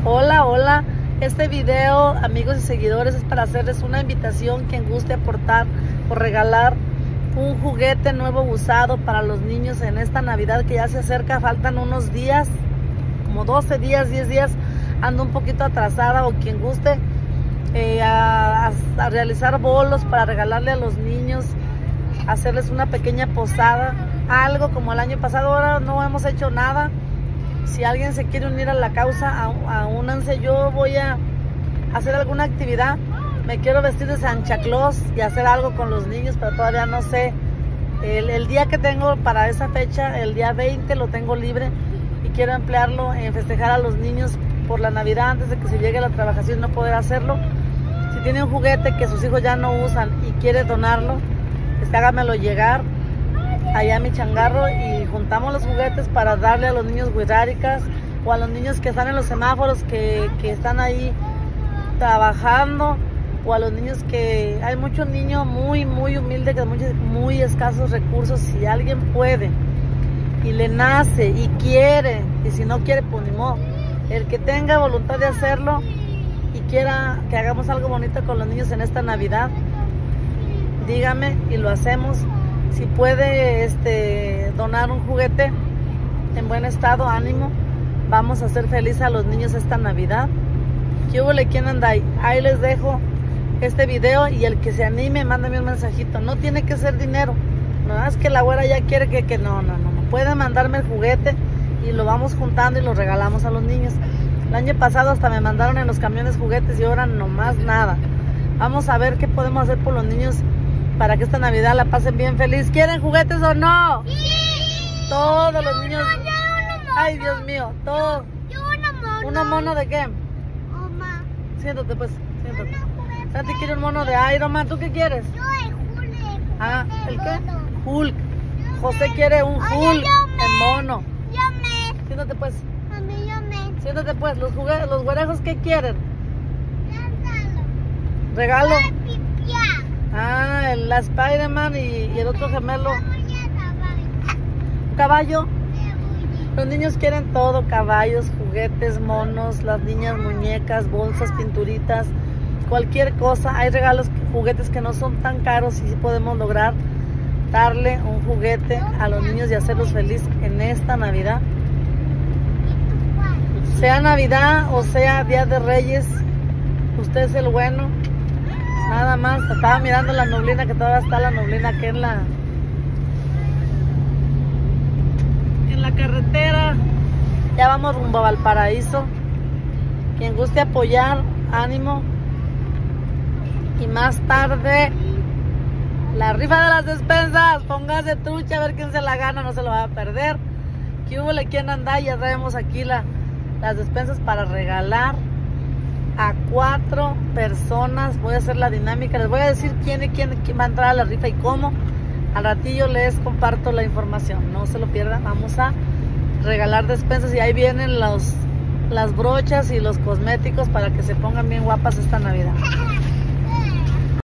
Hola, hola. Este video, amigos y seguidores, es para hacerles una invitación. Quien guste aportar o regalar un juguete nuevo usado para los niños en esta Navidad que ya se acerca. Faltan unos días, como 12 días, 10 días. Ando un poquito atrasada. O quien guste a realizar bolos para regalarle a los niños, hacerles una pequeña posada, algo como el año pasado. Ahora no hemos hecho nada. Si alguien se quiere unir a la causa, únanse. Yo voy a hacer alguna actividad. Me quiero vestir de Santa Claus y hacer algo con los niños, pero todavía no sé. El día que tengo para esa fecha, el día 20, lo tengo libre y quiero emplearlo en festejar a los niños por la Navidad antes de que se llegue la trabajación, no poder hacerlo. Si tiene un juguete que sus hijos ya no usan y quiere donarlo, hágamelo llegar allá a mi changarro y juntamos los juguetes para darle a los niños huiráricas o a los niños que están en los semáforos que están ahí trabajando, o a los niños que hay muchos niños muy humildes, que muy escasos recursos. Si alguien puede y le nace y quiere, y si no quiere, pues ni modo. El que tenga voluntad de hacerlo y quiera que hagamos algo bonito con los niños en esta Navidad, dígame y lo hacemos. Si puede donar un juguete en buen estado, ánimo. Vamos a hacer feliz a los niños esta Navidad. ¿Qué hubo? ¿Quién anda ahí? Ahí les dejo este video y el que se anime, mándame un mensajito. No tiene que ser dinero. No es que la güera ya quiere que no. Pueden mandarme el juguete y lo vamos juntando y lo regalamos a los niños. El año pasado hasta me mandaron en los camiones juguetes y ahora nomás nada. Vamos a ver qué podemos hacer por los niños para que esta Navidad la pasen bien feliz. ¿Quieren juguetes o no? Sí. Todos los niños. Mono. Ay, Dios mío, todos. Yo un mono. ¿Uno mono de qué? Oma. Siéntate pues, siéntate. Santi quiere un mono de Iron Man. ¿Tú qué quieres? Yo el Hulk. Ah, ¿el qué? Hulk. José quiere un Hulk en mono. Yo me. Siéntate pues. A mí yo me. Siéntate pues. Los güerejos, ¿qué quieren? Lánzalo. Regalo. Pipia. Ah, la Spider-Man y el otro gemelo. ¿Un caballo? Los niños quieren todo: caballos, juguetes, monos, las niñas muñecas, bolsas, pinturitas, cualquier cosa. Hay regalos, juguetes que no son tan caros y sí podemos lograr darle un juguete a los niños y hacerlos felices en esta Navidad. Sea Navidad o sea Día de Reyes, usted es el bueno. Nada más. Estaba mirando la neblina, que todavía está la neblina aquí en la carretera. Ya vamos rumbo a Valparaíso. Quien guste apoyar, ánimo. Y más tarde, la rifa de las despensas. Póngase trucha a ver quién se la gana, no se lo va a perder. ¿Qué hubo? ¿Quién anda? Ya traemos aquí las despensas para regalar a 4 personas. Voy a hacer la dinámica. Les voy a decir quién va a entrar a la rifa y cómo. Al ratillo les comparto la información. No se lo pierdan. Vamos a regalar despensas y ahí vienen las brochas y los cosméticos para que se pongan bien guapas esta Navidad.